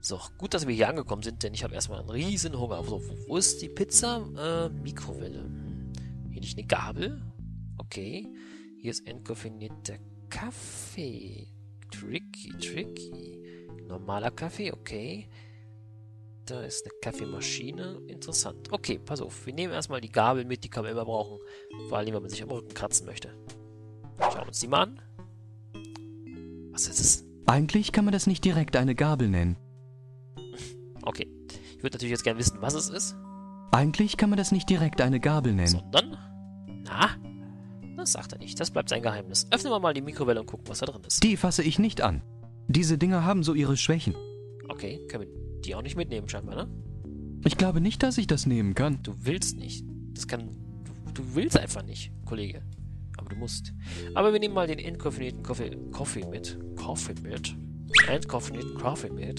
So, gut, dass wir hier angekommen sind, denn ich habe erstmal einen riesen Hunger. So, wo ist die Pizza? Mikrowelle. Hier liegt eine Gabel. Okay. Hier ist entkoffinierter Kaffee. Tricky. Normaler Kaffee, okay. Da ist eine Kaffeemaschine. Interessant. Okay, pass auf. Wir nehmen erstmal die Gabel mit, die kann man immer brauchen. Vor allem, wenn man sich am Rücken kratzen möchte. Schauen wir uns die mal an. Was ist es? Eigentlich kann man das nicht direkt eine Gabel nennen. Okay. Ich würde natürlich jetzt gerne wissen, was es ist. Eigentlich kann man das nicht direkt eine Gabel nennen. Sondern? Na? Das sagt er nicht. Das bleibt sein Geheimnis. Öffnen wir mal die Mikrowelle und gucken, was da drin ist. Die fasse ich nicht an. Diese Dinger haben so ihre Schwächen. Okay, können wir die auch nicht mitnehmen scheinbar, ne? Ich glaube nicht, dass ich das nehmen kann. Du willst nicht. Du willst einfach nicht, Kollege. Aber du musst. Aber wir nehmen mal den entkoffinierten Kaffee mit. Entkoffinierten Kaffee mit.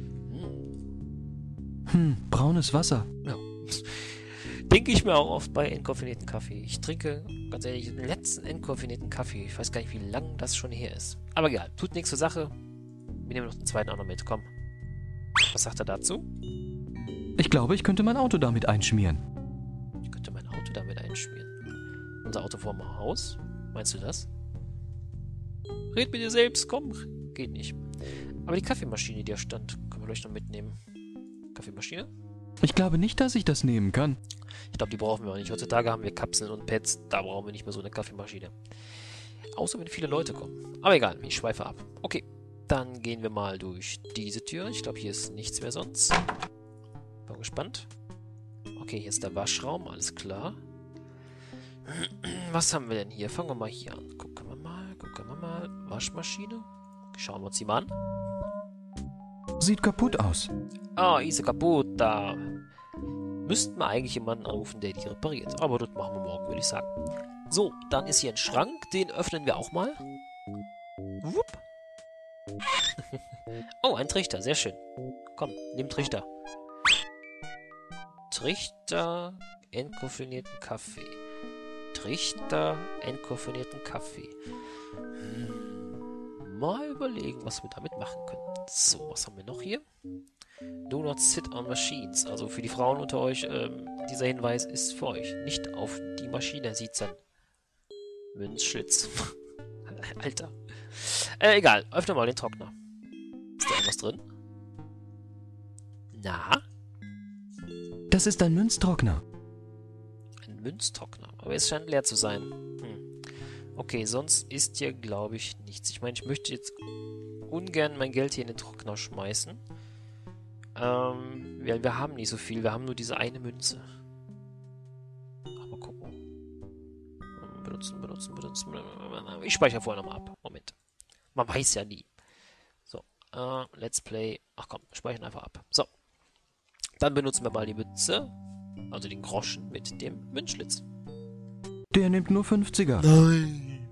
Braunes Wasser. Ja. Denke ich mir auch oft bei entkoffinierten Kaffee. Ich trinke, ganz ehrlich, den letzten entkoffinierten Kaffee. Ich weiß gar nicht, wie lang das schon her ist. Aber egal, tut nichts zur Sache. Wir nehmen noch den zweiten auch noch mit. Komm. Was sagt er dazu? Ich glaube, ich könnte mein Auto damit einschmieren. Ich könnte mein Auto damit einschmieren. Unser Auto vorm Haus? Meinst du das? Red mit dir selbst, komm. Geht nicht. Aber die Kaffeemaschine, die da stand, können wir vielleicht noch mitnehmen. Kaffeemaschine? Ich glaube nicht, dass ich das nehmen kann. Ich glaube, die brauchen wir auch nicht. Heutzutage haben wir Kapseln und Pads. Da brauchen wir nicht mehr so eine Kaffeemaschine. Außer wenn viele Leute kommen. Aber egal, ich schweife ab. Okay, dann gehen wir mal durch diese Tür. Ich glaube, hier ist nichts mehr sonst. Bin gespannt. Okay, hier ist der Waschraum. Alles klar. Was haben wir denn hier? Fangen wir mal hier an. Gucken wir mal. Waschmaschine. Schauen wir uns die mal an. Sieht kaputt aus. Ah, ist sie kaputt. Da müssten wir eigentlich jemanden anrufen, der die repariert. Aber das machen wir morgen, würde ich sagen. So, dann ist hier ein Schrank. Den öffnen wir auch mal. Wupp. Oh, ein Trichter. Sehr schön. Komm, nimm Trichter. Trichter, entkoffinierten Kaffee. Trichter, entkoffinierten Kaffee. Mal überlegen, was wir damit machen können. So, was haben wir noch hier? Do not sit on machines. Also für die Frauen unter euch, dieser Hinweis ist für euch. Nicht auf die Maschine sitzen. Münzschlitz. Alter. Egal, öffne mal den Trockner. Ist da irgendwas drin? Na? Das ist ein Münztrockner. Ein Münztrockner. Aber es scheint leer zu sein. Okay, sonst ist hier, glaube ich, nichts. Ich meine, ich möchte jetzt ungern mein Geld hier in den Trockner schmeißen. Wir haben nicht so viel. Wir haben nur diese eine Münze. Mal gucken. Benutzen. Ich speichere vorher nochmal ab. Moment. Man weiß ja nie. So, Let's Play. Ach komm, wir speichern einfach ab. So. Dann benutzen wir mal die Münze. Also den Groschen mit dem Münzschlitz. Der nimmt nur 50er. Nein.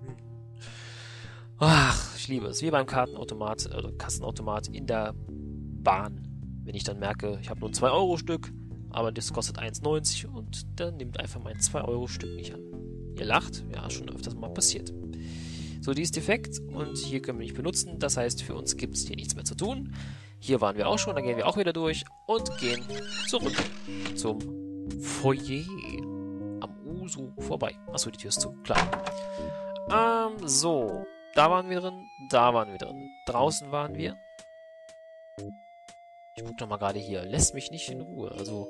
Ach, ich liebe es. Wie beim Kartenautomat, Kassenautomat in der Bahn. Wenn ich dann merke, ich habe nur ein 2-Euro-Stück, aber das kostet 1,90 und dann nimmt einfach mein 2-Euro-Stück nicht an. Ihr lacht? Ja, schon öfters mal passiert. So, die ist defekt und hier können wir nicht benutzen. Das heißt, für uns gibt es hier nichts mehr zu tun. Hier waren wir auch schon, dann gehen wir auch wieder durch und gehen zurück zum Foyer am Uso vorbei. Achso, die Tür ist zu, klar. So, da waren wir drin, da waren wir drin. Draußen waren wir. Ich guck doch mal gerade hier. Lässt mich nicht in Ruhe, also...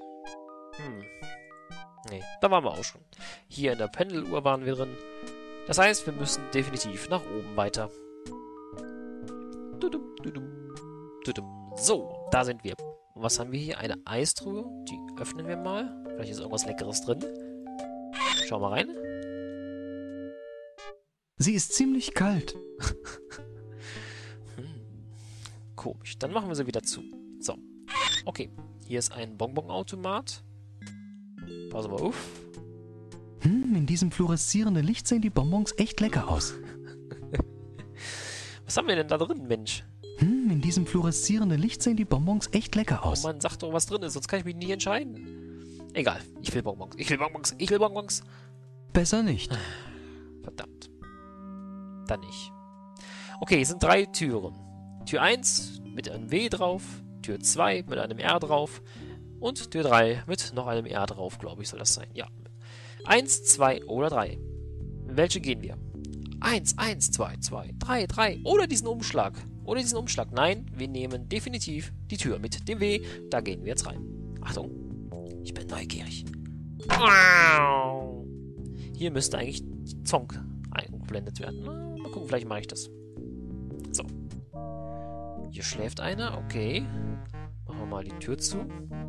Nee, da waren wir auch schon. Hier in der Pendeluhr waren wir drin. Das heißt, wir müssen definitiv nach oben weiter. So, da sind wir. Und was haben wir hier? Eine Eistruhe. Die öffnen wir mal. Vielleicht ist irgendwas Leckeres drin. Schau mal rein. Sie ist ziemlich kalt. Komisch. Dann machen wir sie wieder zu. So. Okay. Hier ist ein Bonbonautomat. Pass mal auf. In diesem fluoreszierenden Licht sehen die Bonbons echt lecker aus. Was haben wir denn da drin, Mensch? In diesem fluoreszierenden Licht sehen die Bonbons echt lecker aus. Oh Mann, sag doch, was drin ist, sonst kann ich mich nie entscheiden. Egal, ich will Bonbons, ich will Bonbons, ich will Bonbons. Besser nicht. Verdammt. Dann nicht. Okay, es sind 3 Türen. Tür 1 mit einem W drauf. Tür 2 mit einem R drauf und Tür 3 mit noch einem R drauf, glaube ich, soll das sein. Ja. 1, 2 oder 3. In welche gehen wir? 1, 1, 2, 2, 3, 3 oder diesen Umschlag. Oder diesen Umschlag. Nein, wir nehmen definitiv die Tür mit dem W. Da gehen wir jetzt rein. Achtung, ich bin neugierig. Hier müsste eigentlich Zonk eingeblendet werden. Mal gucken, vielleicht mache ich das. So. Hier schläft einer, okay. Machen wir mal die Tür zu.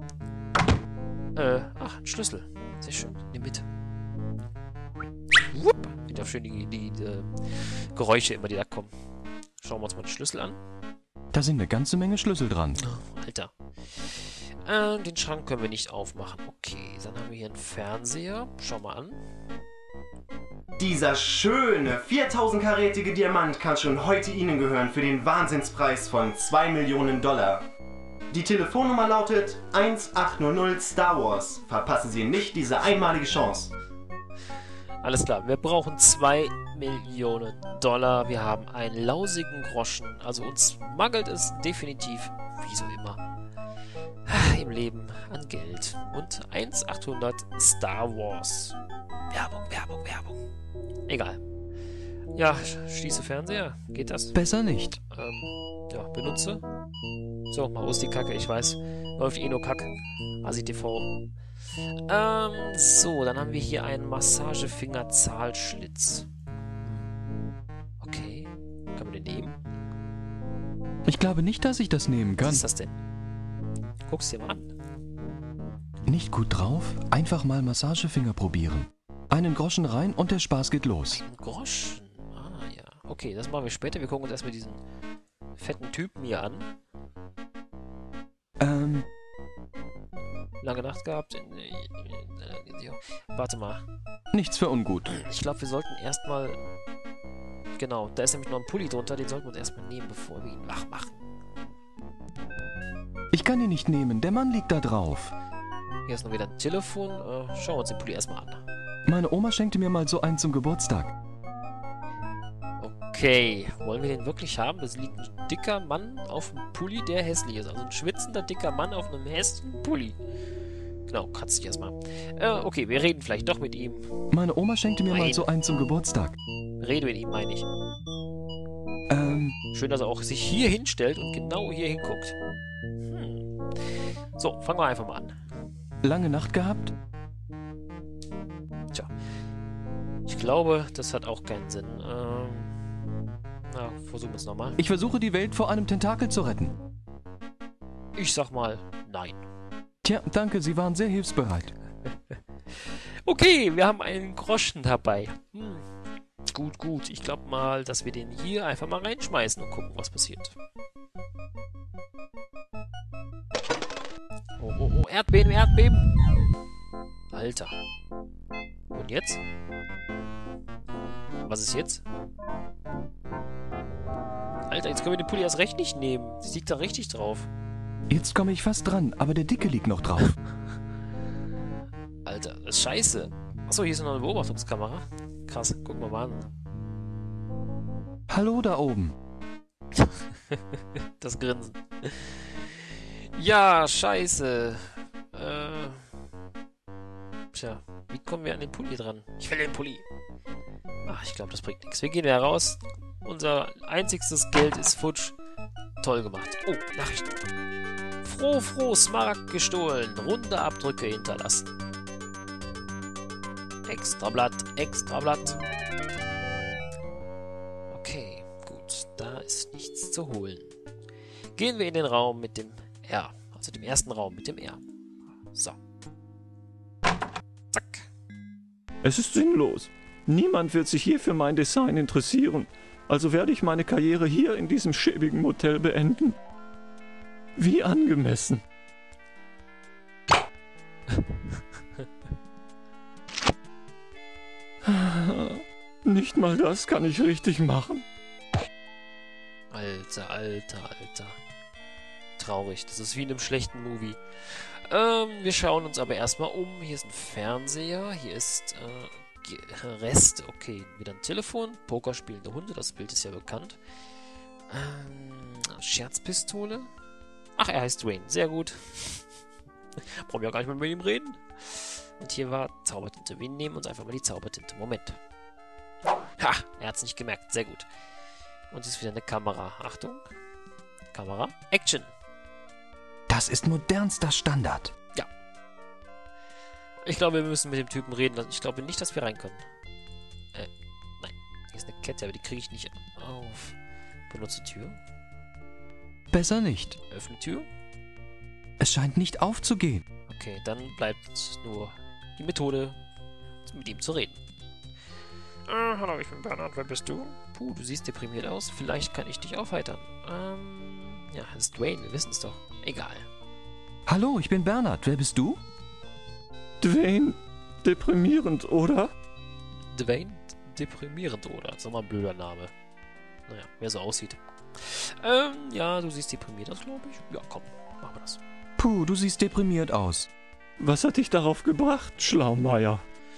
Ach, ein Schlüssel. Sehr schön, in die Mitte. Wupp. Wieder schön die Geräusche immer, die da kommen. Schauen wir uns mal den Schlüssel an. Da sind eine ganze Menge Schlüssel dran. Oh, Alter. Den Schrank können wir nicht aufmachen. Okay, dann haben wir hier einen Fernseher. Schau mal an. Dieser schöne 4000-karätige Diamant kann schon heute Ihnen gehören für den Wahnsinnspreis von 2 Millionen $. Die Telefonnummer lautet 1800 Star Wars. Verpassen Sie nicht diese einmalige Chance. Alles klar, wir brauchen 2 Millionen $. Wir haben einen lausigen Groschen. Also uns mangelt es definitiv, wie so immer, im Leben an Geld. Und 1800 Star Wars. Werbung, Werbung, Werbung. Egal. Ja, schließe Fernseher. Geht das? Besser nicht. Ja, benutze. So, mal aus die Kacke. Ich weiß, läuft eh nur Kack. ASI-TV. So, dann haben wir hier einen Massagefinger-Zahlschlitz. Okay. Kann man den nehmen? Ich glaube nicht, dass ich das nehmen kann. Was ist das denn? Guck's dir mal an. Nicht gut drauf? Einfach mal Massagefinger probieren. Einen Groschen rein und der Spaß geht los. Ein Groschen? Ah, ja. Okay, das machen wir später. Wir gucken uns erstmal diesen fetten Typen hier an. Lange Nacht gehabt. Warte mal. Nichts für ungut. Ich glaube, wir sollten erstmal... Genau, da ist nämlich noch ein Pulli drunter. Den sollten wir uns erstmal nehmen, bevor wir ihn wach machen. Ich kann ihn nicht nehmen, der Mann liegt da drauf. Hier ist noch wieder ein Telefon. Schauen wir uns den Pulli erstmal an. Meine Oma schenkte mir mal so einen zum Geburtstag. Okay, wollen wir den wirklich haben? Das liegt ein dicker Mann auf einem Pulli, der hässlich ist. Also ein schwitzender, dicker Mann auf einem hässlichen Pulli. Genau, kratzt dich erstmal. Okay, wir reden vielleicht doch mit ihm. Meine Oma schenkte mir mal so einen zum Geburtstag. Rede mit ihm, meine ich. Schön, dass er auch sich hier hinstellt und genau hier hinguckt. So, fangen wir einfach mal an. Lange Nacht gehabt? Tja. Ich glaube, das hat auch keinen Sinn. Na, versuchen wir es nochmal. Ich versuche die Welt vor einem Tentakel zu retten. Ich sag mal, nein. Tja, danke, Sie waren sehr hilfsbereit. Okay, wir haben einen Groschen dabei. Gut, gut. Ich glaube mal, dass wir den hier einfach mal reinschmeißen und gucken, was passiert. Oh, oh, oh, Erdbeben, Erdbeben. Alter. Und jetzt? Was ist jetzt? Alter, jetzt können wir den Pulli erst recht nicht nehmen. Sie liegt da richtig drauf. Jetzt komme ich fast dran, aber der Dicke liegt noch drauf. Alter, das ist scheiße. Achso, hier ist noch eine Beobachtungskamera. Krass, gucken wir mal an. Hallo da oben. Das Grinsen. Ja, scheiße. Tja, wie kommen wir an den Pulli dran? Ich will den Pulli. Ach, ich glaube, das bringt nichts. Wir gehen ja raus. Unser einziges Geld ist futsch. Toll gemacht. Oh, Nachrichten. Froh, Smaragd gestohlen. Runde Abdrücke hinterlassen. Extrablatt, Extrablatt. Okay, gut. Da ist nichts zu holen. Gehen wir in den Raum mit dem R. Also dem ersten Raum mit dem R. So. Zack. Es ist sinnlos. Niemand wird sich hier für mein Design interessieren. Also werde ich meine Karriere hier in diesem schäbigen Motel beenden. Wie angemessen. Nicht mal das kann ich richtig machen. Alter, Alter, Alter. Traurig. Das ist wie in einem schlechten Movie. Wir schauen uns aber erstmal um. Hier ist ein Fernseher. Hier ist Rest. Okay, wieder ein Telefon. Pokerspielende Hunde. Das Bild ist ja bekannt. Scherzpistole. Ach, er heißt Dwayne. Sehr gut. Brauchen wir auch gar nicht mehr mit ihm reden. Und hier war Zaubertinte. Wir nehmen uns einfach mal die Zaubertinte. Moment. Ha, er hat es nicht gemerkt. Sehr gut. Und hier ist wieder eine Kamera. Achtung. Kamera. Action. Das ist modernster Standard. Ja. Ich glaube, wir müssen mit dem Typen reden. Ich glaube nicht, dass wir rein können. Nein. Hier ist eine Kette, aber die kriege ich nicht auf. Benutze Tür. Besser nicht. Öffne Tür. Es scheint nicht aufzugehen. Okay, dann bleibt nur die Methode, mit ihm zu reden. Hallo, ich bin Bernhard. Wer bist du? Puh, du siehst deprimiert aus. Vielleicht kann ich dich aufheitern. Ja, das ist Dwayne. Wir wissen es doch. Egal. Hallo, ich bin Bernhard. Wer bist du? Dwayne, deprimierend, oder? Dwayne? Deprimierend, oder? Das ist nochmal ein blöder Name. Naja, wer so aussieht. Ja, du siehst deprimiert aus, glaube ich. Ja, komm, machen wir das. Puh, du siehst deprimiert aus. Was hat dich darauf gebracht, Schlaumeier?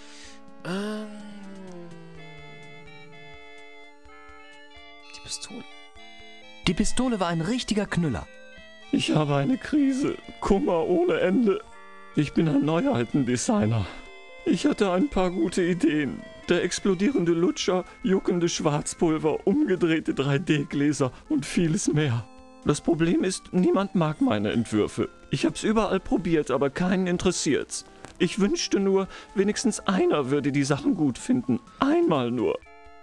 Die Pistole. Die Pistole war ein richtiger Knüller. Ich habe eine Krise, Kummer ohne Ende. Ich bin ein Neuheitendesigner. Ich hatte ein paar gute Ideen. Der explodierende Lutscher, juckende Schwarzpulver, umgedrehte 3D-Gläser und vieles mehr. Das Problem ist, niemand mag meine Entwürfe. Ich hab's überall probiert, aber keinen interessiert's. Ich wünschte nur, wenigstens einer würde die Sachen gut finden. Einmal nur.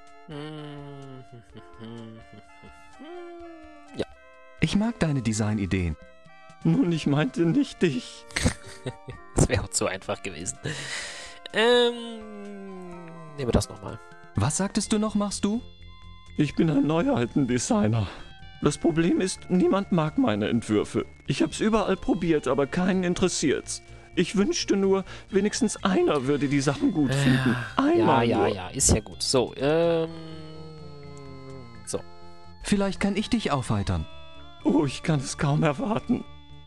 Ja. Ich mag deine Designideen. Nun, ich meinte nicht dich. Das wäre auch zu einfach gewesen. Nehmen wir das nochmal. Was sagtest du noch, machst du? Ich bin ein Neuheitendesigner. Das Problem ist, niemand mag meine Entwürfe. Ich hab's überall probiert, aber keinen interessiert's. Ich wünschte nur, wenigstens einer würde die Sachen gut finden. Einmal nur. Ja, ist ja gut. So, so. Vielleicht kann ich dich aufheitern. Oh, ich kann es kaum erwarten.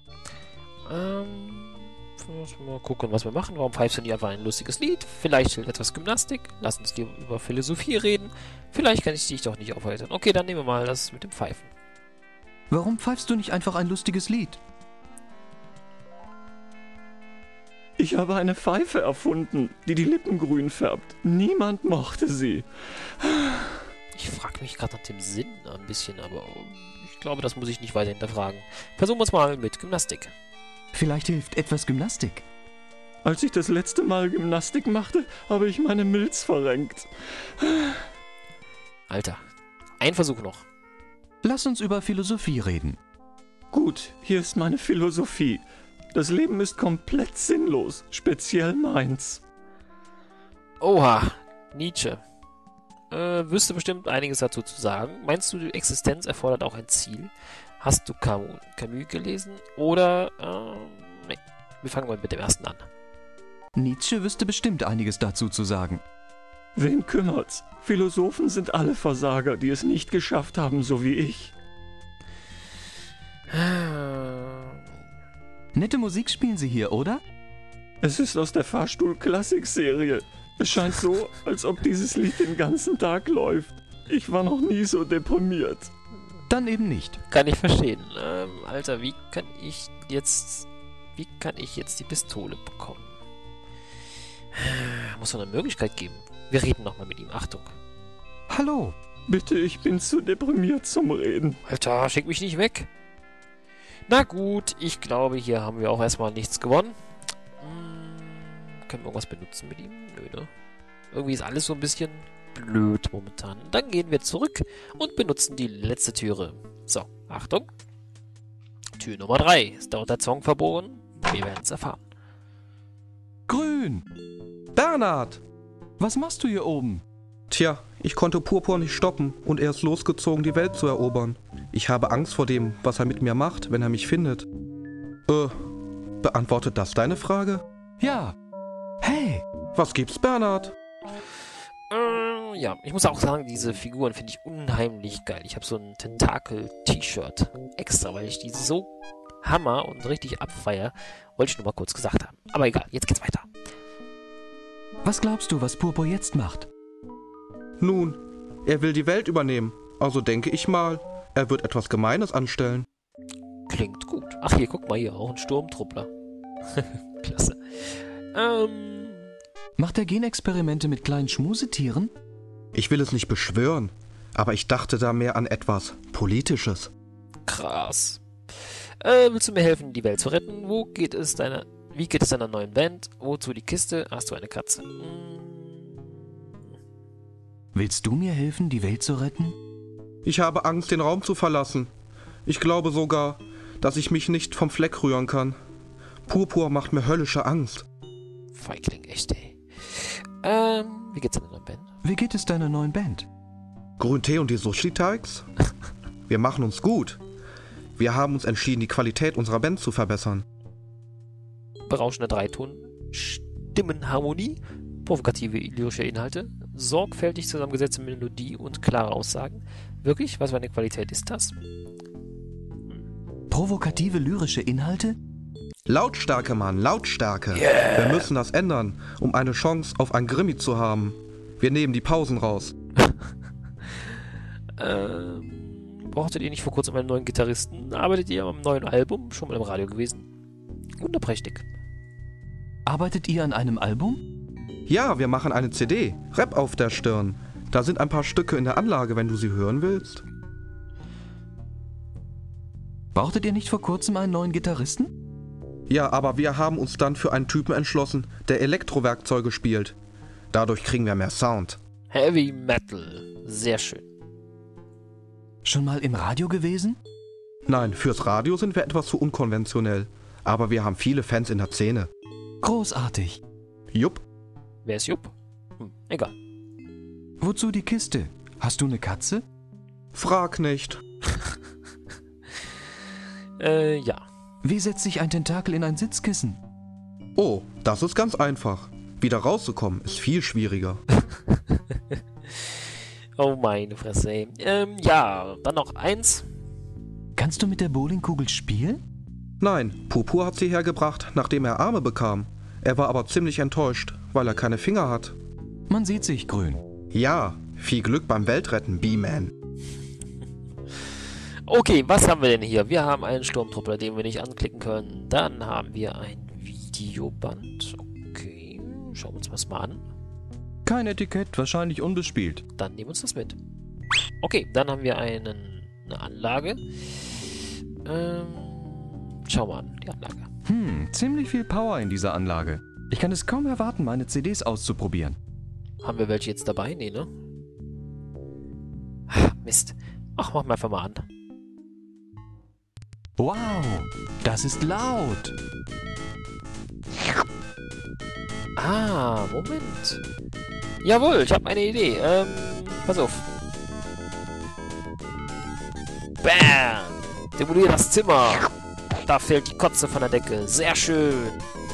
Mal gucken, was wir machen. Warum pfeifst du nicht einfach ein lustiges Lied? Vielleicht etwas Gymnastik. Lass uns über Philosophie reden. Vielleicht kann ich dich doch nicht aufheitern. Okay, dann nehmen wir mal das mit dem Pfeifen. Warum pfeifst du nicht einfach ein lustiges Lied? Ich habe eine Pfeife erfunden, die die Lippen grün färbt. Niemand mochte sie. Ich frage mich gerade nach dem Sinn ein bisschen, aber ich glaube, das muss ich nicht weiter hinterfragen. Versuchen wir es mal mit Gymnastik. Vielleicht hilft etwas Gymnastik. Als ich das letzte Mal Gymnastik machte, habe ich meine Milz verrenkt. Alter, ein Versuch noch. Lass uns über Philosophie reden. Gut, hier ist meine Philosophie. Das Leben ist komplett sinnlos, speziell meins. Oha, Nietzsche. Wüsste bestimmt einiges dazu zu sagen. Meinst du, die Existenz erfordert auch ein Ziel? Hast du Camus gelesen? Oder, nee. Wir fangen mal mit dem ersten an. Nietzsche wüsste bestimmt einiges dazu zu sagen. Wen kümmert's? Philosophen sind alle Versager, die es nicht geschafft haben, so wie ich. Nette Musik spielen Sie hier, oder? Es ist aus der Fahrstuhl-Klassik-Serie. Es scheint so, als ob dieses Lied den ganzen Tag läuft. Ich war noch nie so deprimiert. Dann eben nicht. Kann ich verstehen. Alter, wie kann ich jetzt die Pistole bekommen? Muss doch eine Möglichkeit geben. Wir reden nochmal mit ihm. Achtung. Hallo. Bitte, ich bin zu deprimiert zum Reden. Alter, schick mich nicht weg. Na gut, ich glaube, hier haben wir auch erstmal nichts gewonnen. Können wir irgendwas benutzen mit ihm? Nö, ne? Irgendwie ist alles so ein bisschen blöd momentan. Dann gehen wir zurück und benutzen die letzte Türe. So, Achtung. Tür Nummer 3. Ist dort der Song verbogen? Wir werden es erfahren. Grün. Bernhard! Was machst du hier oben? Tja, ich konnte Purpur nicht stoppen und er ist losgezogen, die Welt zu erobern. Ich habe Angst vor dem, was er mit mir macht, wenn er mich findet. Beantwortet das deine Frage? Ja. Hey. Was gibt's, Bernhard? Ja, ich muss auch sagen, diese Figuren finde ich unheimlich geil. Ich habe so ein Tentakel-T-Shirt extra, weil ich die so hammer und richtig abfeier. Wollte ich nur mal kurz gesagt haben. Aber egal, jetzt geht's weiter. Was glaubst du, was Purpur jetzt macht? Nun, er will die Welt übernehmen. Also denke ich mal, er wird etwas Gemeines anstellen. Klingt gut. Ach, hier, guck mal, hier, auch ein Sturmtruppler. Klasse. Macht er Genexperimente mit kleinen Schmusetieren? Ich will es nicht beschwören, aber ich dachte da mehr an etwas Politisches. Krass. Willst du mir helfen, die Welt zu retten? Wie geht es deiner neuen Band? Wozu die Kiste? Hast du eine Katze? Willst du mir helfen, die Welt zu retten? Ich habe Angst, den Raum zu verlassen. Ich glaube sogar, dass ich mich nicht vom Fleck rühren kann. Purpur macht mir höllische Angst. Feigling, echt, ey. Wie geht's deiner neuen Band? Wie geht es deiner neuen Band? Grüntee und die Sushi-Teigs? Wir machen uns gut. Wir haben uns entschieden, die Qualität unserer Band zu verbessern. Berauschende Dreiton, Stimmenharmonie, provokative lyrische Inhalte, sorgfältig zusammengesetzte Melodie und klare Aussagen. Wirklich? Was für eine Qualität ist das? Provokative lyrische Inhalte? Lautstärke, Mann, Lautstärke. Yeah. Wir müssen das ändern, um eine Chance auf ein Grimmy zu haben. Wir nehmen die Pausen raus. Brauchtet ihr nicht vor kurzem einen neuen Gitarristen? Arbeitet ihr am neuen Album? Schon mal im Radio gewesen? Wunderprächtig. Arbeitet ihr an einem Album? Ja, wir machen eine CD. Rap auf der Stirn. Da sind ein paar Stücke in der Anlage, wenn du sie hören willst. Brauchtet ihr nicht vor kurzem einen neuen Gitarristen? Ja, aber wir haben uns dann für einen Typen entschlossen, der Elektrowerkzeuge spielt. Dadurch kriegen wir mehr Sound. Heavy Metal. Sehr schön. Schon mal im Radio gewesen? Nein, fürs Radio sind wir etwas zu unkonventionell. Aber wir haben viele Fans in der Szene. Großartig. Jupp. Wer ist Jupp? Egal. Wozu die Kiste? Hast du eine Katze? Frag nicht. Ja. Wie setzt sich ein Tentakel in ein Sitzkissen? Oh, das ist ganz einfach. Wieder rauszukommen ist viel schwieriger. Oh meine Fresse, ey. Ja, dann noch eins. Kannst du mit der Bowlingkugel spielen? Nein, Purpur hat sie hergebracht, nachdem er Arme bekam. Er war aber ziemlich enttäuscht, weil er keine Finger hat. Man sieht sich, Grün. Ja, viel Glück beim Weltretten, B-Man. Okay, was haben wir denn hier? Wir haben einen Sturmtruppler, den wir nicht anklicken können. Dann haben wir ein Videoband. Okay, schauen wir uns das mal an. Kein Etikett, wahrscheinlich unbespielt. Dann nehmen wir uns das mit. Okay, dann haben wir eine Anlage. Schau mal an, die Anlage. Ziemlich viel Power in dieser Anlage. Ich kann es kaum erwarten, meine CDs auszuprobieren. Haben wir welche jetzt dabei? Nee, ne? Mist. Ach, machen wir einfach mal an. Wow, das ist laut. Moment. Jawohl, ich habe eine Idee. Pass auf. Bam! Demoliere das Zimmer. Da fällt die Kotze von der Decke. Sehr schön.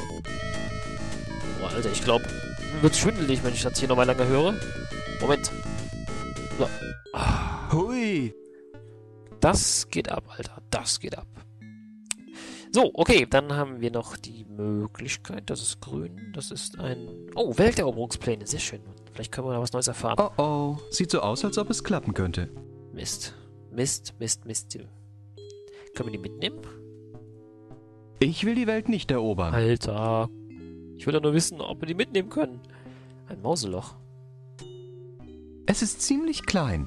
Boah, Alter, ich glaube, mir wird schwindelig, wenn ich das hier nochmal lange höre. Moment. So. Hui. Das geht ab, Alter. Das geht ab. So, okay, dann haben wir noch die Möglichkeit, das ist grün, das ist ein... Oh, Welteroberungspläne, sehr schön. Vielleicht können wir da was Neues erfahren. Oh oh, sieht so aus, als ob es klappen könnte. Mist. Mist. Können wir die mitnehmen? Ich will die Welt nicht erobern. Alter. Ich will doch nur wissen, ob wir die mitnehmen können. Ein Mauseloch. Es ist ziemlich klein.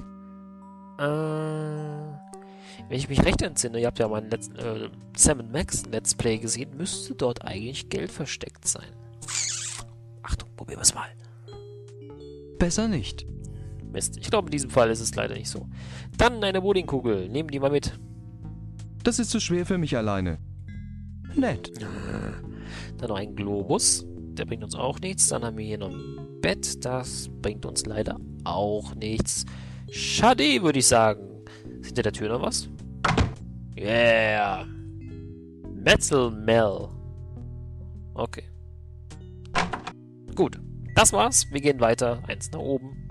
Wenn ich mich recht entsinne, ihr habt ja meinen letzten Sam & Max Let's Play gesehen, müsste dort eigentlich Geld versteckt sein. Achtung, probieren wir es mal. Besser nicht. Mist, ich glaube in diesem Fall ist es leider nicht so. Dann eine Bowlingkugel, nehmen die mal mit. Das ist zu schwer für mich alleine. Nett. Dann noch ein Globus, der bringt uns auch nichts. Dann haben wir hier noch ein Bett, das bringt uns leider auch nichts. Schade, würde ich sagen. Ist hinter der Tür noch was? Yeah! Metal Mel. Okay. Gut, das war's. Wir gehen weiter. Eins nach oben.